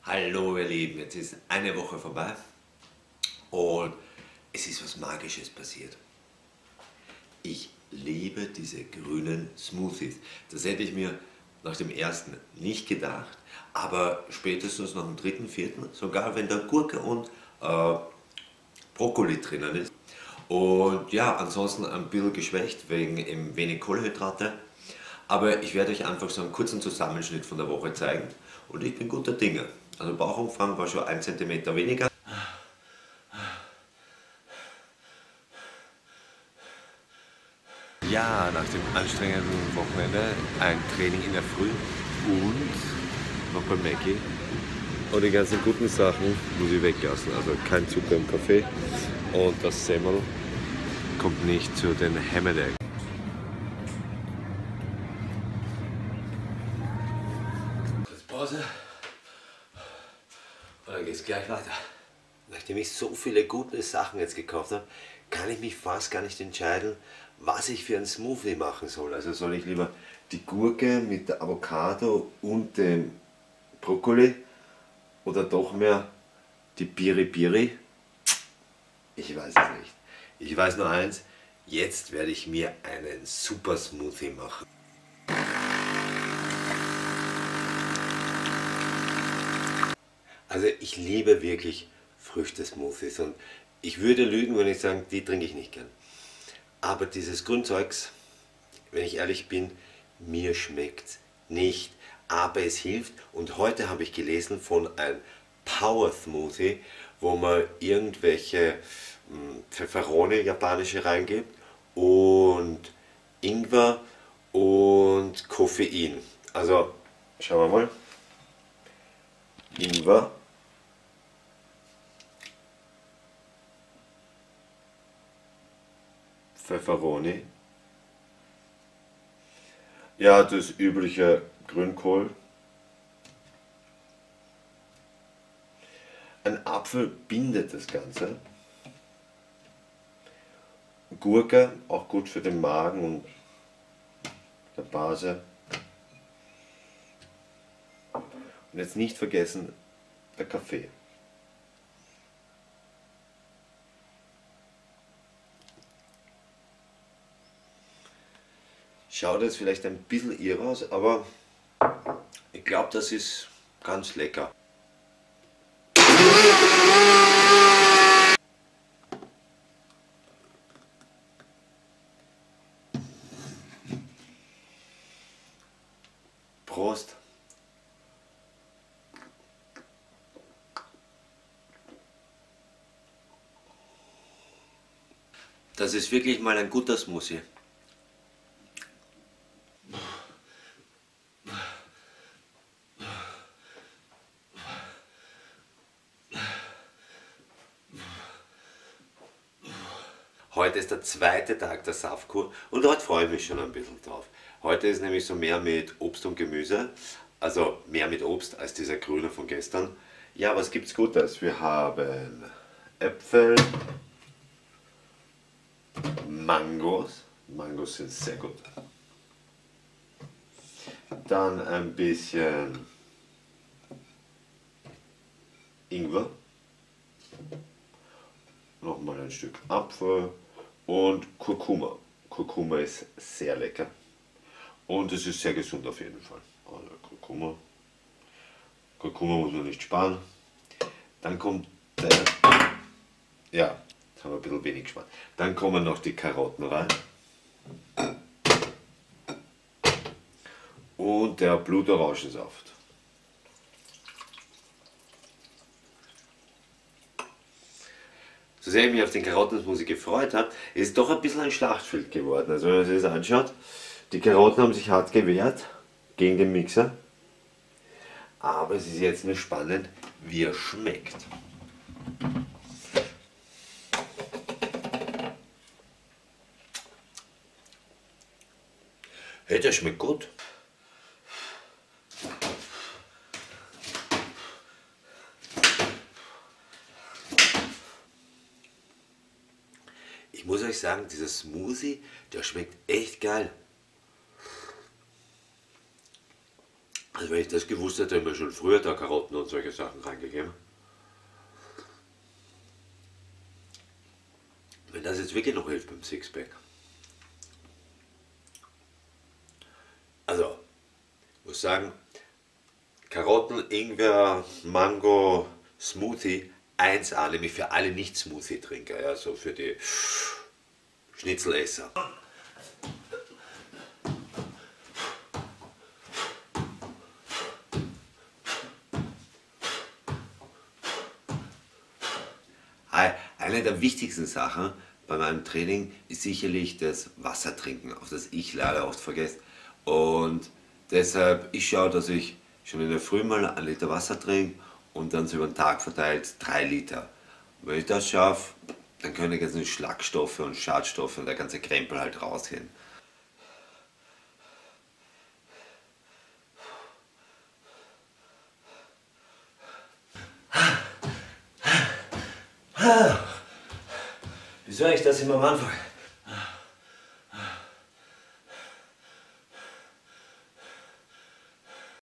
Hallo ihr Lieben, jetzt ist eine Woche vorbei und es ist was Magisches passiert. Ich liebe diese grünen Smoothies. Das hätte ich mir nach dem ersten nicht gedacht, aber spätestens nach dem dritten, vierten, sogar wenn da Gurke und Brokkoli drinnen ist. Und ja, ansonsten ein bisschen geschwächt wegen eben wenig Kohlenhydrate. Aber ich werde euch einfach so einen kurzen Zusammenschnitt von der Woche zeigen und ich bin guter Dinge. Also Bauchumfang war schon 1 cm weniger. Ja, nach dem anstrengenden Wochenende ein Training in der Früh und noch beim Mackie. Und die ganzen guten Sachen muss ich weglassen. Also kein Zucker im Kaffee und das Semmel kommt nicht zu den Hammerdeck. Kurz Pause und dann geht's gleich weiter. Nachdem ich so viele gute Sachen jetzt gekauft habe, kann ich mich fast gar nicht entscheiden, was ich für einen Smoothie machen soll. Also soll ich lieber die Gurke mit der Avocado und dem Brokkoli oder doch mehr die Piri-Piri? Ich weiß es nicht. Ich weiß nur eins, jetzt werde ich mir einen super Smoothie machen. Also ich liebe wirklich Früchte-Smoothies und ich würde lügen, wenn ich sage, die trinke ich nicht gern. Aber dieses Grünzeugs, wenn ich ehrlich bin, mir schmeckt nicht, aber es hilft. Und heute habe ich gelesen von einem Power Smoothie, wo man irgendwelche Pfefferoni, japanische, reingibt und Ingwer und Koffein. Also schauen wir mal. Ingwer. Pfefferoni. Ja, das übliche Grünkohl. Ein Apfel bindet das Ganze. Gurke, auch gut für den Magen und der Base. Und jetzt nicht vergessen, der Kaffee. Schaut jetzt vielleicht ein bisschen irr aus, aber ich glaube, das ist ganz lecker. Prost! Das ist wirklich mal ein guter Smoothie. Heute ist der zweite Tag der Saftkur und heute freue ich mich schon ein bisschen drauf. Heute ist nämlich so mehr mit Obst und Gemüse, also mehr mit Obst als dieser Grüne von gestern. Ja, was gibt's Gutes? Wir haben Äpfel, Mangos. Mangos sind sehr gut. Dann ein bisschen Ingwer. Nochmal ein Stück Apfel und Kurkuma. Kurkuma ist sehr lecker und es ist sehr gesund auf jeden Fall. Also Kurkuma. Kurkuma muss man nicht sparen. Dann kommt der, ja, jetzt haben wir ein bisschen wenig gespart. Dann kommen noch die Karotten rein. Und der Blutorangensaft. So sehr ich mich auf den Karottensmoothie gefreut habe, ist es doch ein bisschen ein Schlachtfeld geworden. Also wenn man sich das anschaut, die Karotten haben sich hart gewehrt gegen den Mixer. Aber es ist jetzt nur spannend, wie er schmeckt. Hey, der schmeckt gut. Ich muss euch sagen, dieser Smoothie, der schmeckt echt geil. Also Also wenn ich das gewusst hätte, hätten wir schon früher da Karotten und solche Sachen reingegeben. Wenn das jetzt wirklich noch hilft beim Sixpack. Also, ich muss sagen, Karotten, Ingwer, Mango, Smoothie, 1A, nämlich für alle Nicht-Smoothie-Trinker, ja, so für die Schnitzelesser. Eine der wichtigsten Sachen bei meinem Training ist sicherlich das Wasser trinken, auf das ich leider oft vergesse. Und deshalb, ich schaue, dass ich schon in der Früh mal 1 Liter Wasser trinke und dann so über den Tag verteilt 3 Liter. Und wenn ich das schaffe, dann können die ganzen Schlagstoffe und Schadstoffe und der ganze Krempel halt rausgehen. Wieso eigentlich das immer am Anfang?